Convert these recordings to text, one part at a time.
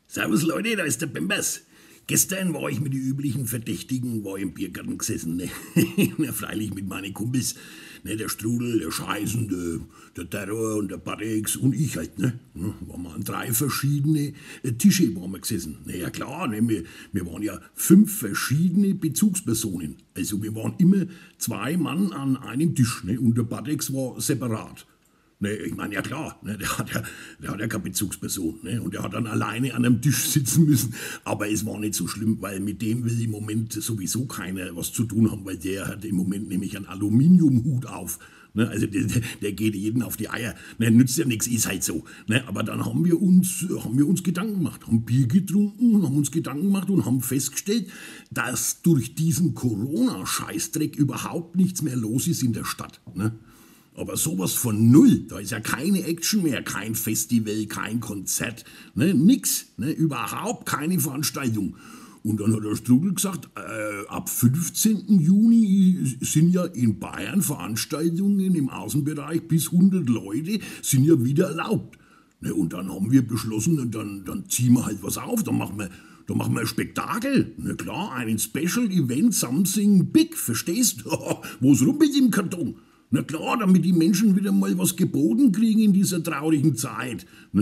Servus Leute, da ist der Bembers. Gestern war ich mit den üblichen Verdächtigen im Biergarten gesessen. Ne? Ja, freilich mit meinen Kumpels. Ne? Der Strudel, der Scheißen, der Terror und der Parex und ich halt. Ne? Waren wir an 3 verschiedene Tische waren wir gesessen. Na ja klar, ne? wir waren ja 5 verschiedene Bezugspersonen. Also wir waren immer 2 Mann an einem Tisch. Ne? Und der Parex war separat. Ne, ich meine, ja klar, ne, der hat ja keine Bezugsperson. Ne, und der hat dann alleine an einem Tisch sitzen müssen. Aber es war nicht so schlimm, weil mit dem will im Moment sowieso keiner was zu tun haben, weil der hat im Moment nämlich einen Aluminiumhut auf. Ne, also der geht jeden auf die Eier. Ne, nützt ja nichts, ist halt so. Ne, aber dann haben wir uns Gedanken gemacht, haben Bier getrunken, haben uns Gedanken gemacht und haben festgestellt, dass durch diesen Corona-Scheißdreck überhaupt nichts mehr los ist in der Stadt. Ne? Aber sowas von null, da ist ja keine Action mehr, kein Festival, kein Konzert, ne, nix, ne, überhaupt keine Veranstaltung. Und dann hat der Strudel gesagt, ab 15. Juni sind ja in Bayern Veranstaltungen im Außenbereich bis 100 Leute sind ja wieder erlaubt. Ne, und dann haben wir beschlossen, dann ziehen wir halt was auf, dann machen wir ein Spektakel. Na klar, einen Special Event, something big, verstehst du? Wo's rumpelt im Karton? Na klar, damit die Menschen wieder mal was geboten kriegen in dieser traurigen Zeit.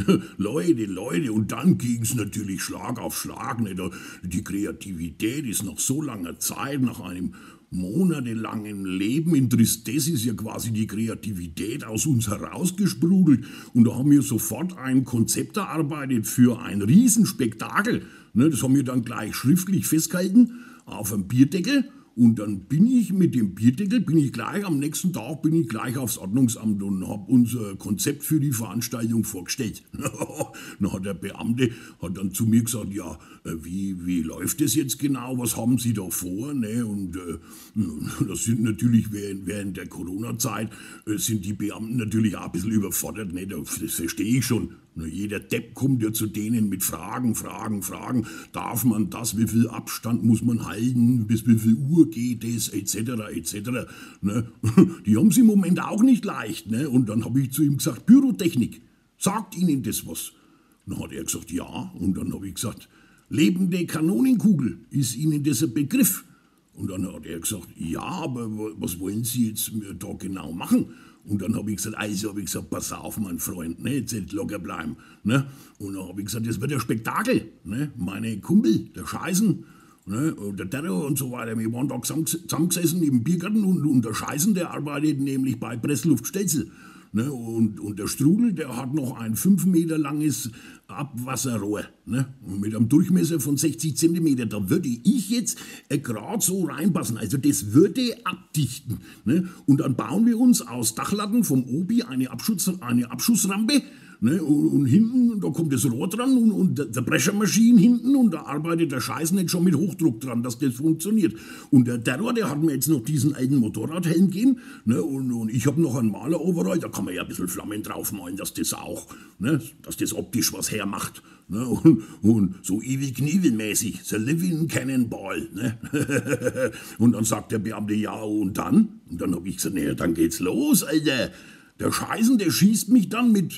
Leute, und dann ging's natürlich Schlag auf Schlag. Ne? Die Kreativität ist nach so langer Zeit, nach einem monatelangen Leben in Tristesse ist ja quasi die Kreativität aus uns herausgesprudelt. Und da haben wir sofort ein Konzept erarbeitet für ein Riesenspektakel. Ne? Das haben wir dann gleich schriftlich festgehalten auf einem Bierdeckel. Und dann bin ich mit dem Bierdeckel, am nächsten Tag gleich aufs Ordnungsamt und habe unser Konzept für die Veranstaltung vorgestellt. Dann hat der Beamte dann zu mir gesagt, ja, wie läuft das jetzt genau, was haben Sie da vor? Ne? Und das sind natürlich während der Corona-Zeit sind die Beamten natürlich auch ein bisschen überfordert, ne? Das verstehe ich schon. Jeder Depp kommt ja zu denen mit Fragen. Darf man das? Wie viel Abstand muss man halten? Bis wie viel Uhr geht es? Etc. Ne? Die haben es im Moment auch nicht leicht. Ne? Und dann habe ich zu ihm gesagt, Pyrotechnik, sagt Ihnen das was? Dann hat er gesagt, ja. Und dann habe ich gesagt, lebende Kanonenkugel, ist Ihnen das ein Begriff? Und dann hat er gesagt, ja, aber was wollen Sie jetzt da genau machen? Und dann habe ich gesagt, pass auf, mein Freund, ne, jetzt locker bleiben. Ne? Und dann habe ich gesagt, das wird ein Spektakel. Ne? Meine Kumpel, der Scheißen, ne, und der Terror und so weiter, wir waren da zusammengesessen im Biergarten und der Scheißen, der arbeitet nämlich bei Pressluft Stelzel. Ne, und der Strudel, der hat noch ein 5 Meter langes Abwasserrohr, ne, mit einem Durchmesser von 60 Zentimeter. Da würde ich jetzt gerade so reinpassen. Also das würde abdichten. Ne, und dann bauen wir uns aus Dachlatten vom Obi eine Abschussrampe. Ne, und hinten, da kommt das Rohr dran und der Brechermaschine hinten und da arbeitet der Scheiß nicht schon mit Hochdruck dran, dass das funktioniert. Und der Terror, der hat mir jetzt noch diesen alten Motorradhelm gegeben, ne, und ich habe noch einen Maler-Overall, da kann man ja ein bisschen Flammen draufmalen, dass das auch, ne, dass das optisch was hermacht. Ne, und so Evil Knievel-mäßig, the living cannonball. Ne. Und dann sagt der Beamte, ja, und dann? Und dann habe ich gesagt, naja, dann geht's los, Alter. Der Scheißen, der schießt mich dann mit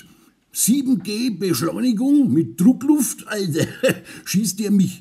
7G Beschleunigung mit Druckluft, Alter, schießt er mich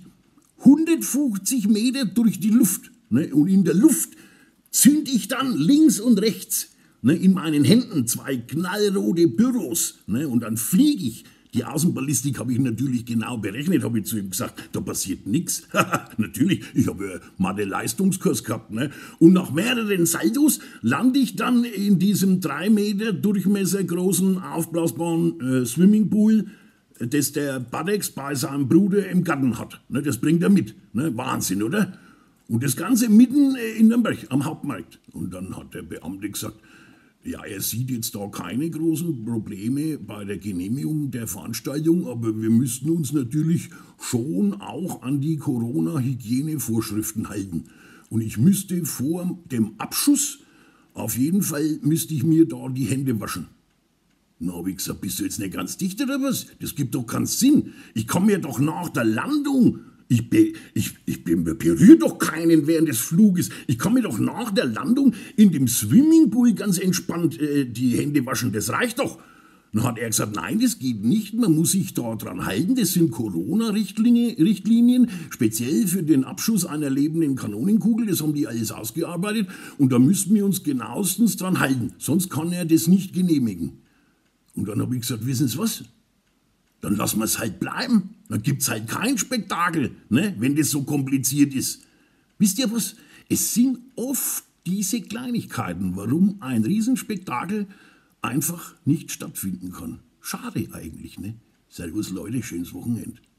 150 Meter durch die Luft. Ne? Und in der Luft zünd ich dann links und rechts, ne, in meinen Händen 2 knallrote Büros. Ne? Und dann fliege ich. Die Außenballistik habe ich natürlich genau berechnet, habe ich zu ihm gesagt, da passiert nichts. Natürlich, ich habe ja mal den Leistungskurs gehabt. Ne? Und nach mehreren Saltos lande ich dann in diesem 3 Meter Durchmesser großen, aufblasbaren Swimmingpool, das der Parex bei seinem Bruder im Garten hat. Ne? Das bringt er mit. Ne? Wahnsinn, oder? Und das Ganze mitten in Nürnberg, am Hauptmarkt. Und dann hat der Beamte gesagt, ja, er sieht jetzt da keine großen Probleme bei der Genehmigung der Veranstaltung, aber wir müssten uns natürlich schon auch an die Corona-Hygienevorschriften halten. Und ich müsste vor dem Abschuss, auf jeden Fall müsste ich mir da die Hände waschen. Na, habe ich gesagt, bist du jetzt nicht ganz dicht oder was? Das gibt doch keinen Sinn. Ich komme mir doch nach der Landung. Ich berühre doch keinen während des Fluges. Ich kann mir doch nach der Landung in dem Swimmingpool ganz entspannt die Hände waschen. Das reicht doch. Dann hat er gesagt, nein, das geht nicht, man muss sich da dran halten, das sind Corona-Richtlinien, speziell für den Abschuss einer lebenden Kanonenkugel, das haben die alles ausgearbeitet und da müssten wir uns genauestens dran halten, sonst kann er das nicht genehmigen. Und dann habe ich gesagt, wissen Sie was, dann lassen wir es halt bleiben, dann gibt es halt kein Spektakel, ne, wenn das so kompliziert ist. Wisst ihr was, es sind oft diese Kleinigkeiten, warum ein Riesenspektakel einfach nicht stattfinden kann. Schade eigentlich, ne? Servus Leute, schönes Wochenende.